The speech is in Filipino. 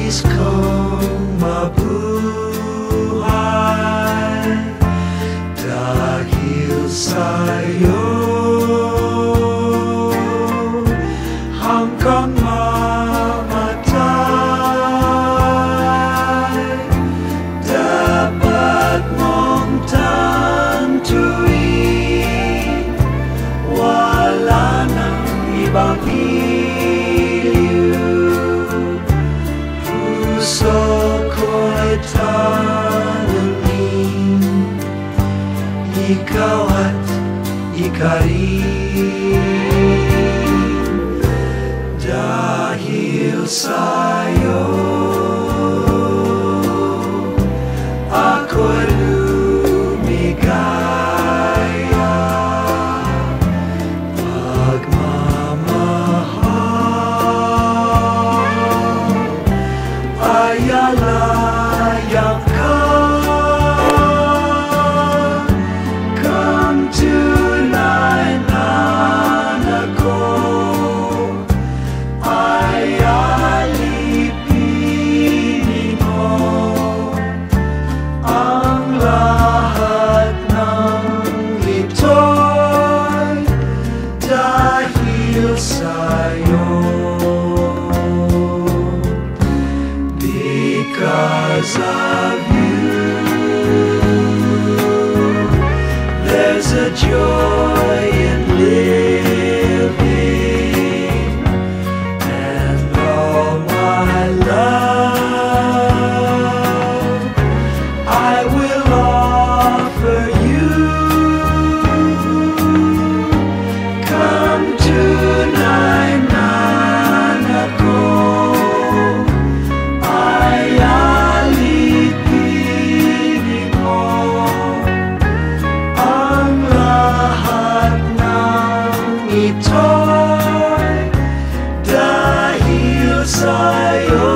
nais kong mabuhay dahil sa'yo hanggang mamatay. Dapat mong tantuin, wala nang ibang puso ko'y tanungin, ikaw at ikarin. Dahil sa'yo ako'y lumigaya. Ayalayang ka, kang tunay na anak ko. Ay alipinin mo ang lahat ng ito'y dahil sa'yo. Because of you, there's a joy in living, and all my love I will offer you. Come tonight, anak ko. Alipinin mo ang lahat ng ito'y dahil sa'yo.